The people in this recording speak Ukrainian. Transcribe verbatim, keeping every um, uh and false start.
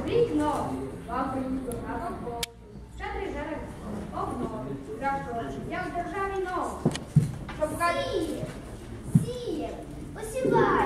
Рік новий, вам приїхав на роботу, щедрий жереб обновить, кращого життя в державі нового. Щоб Сіє, сіє, посіває.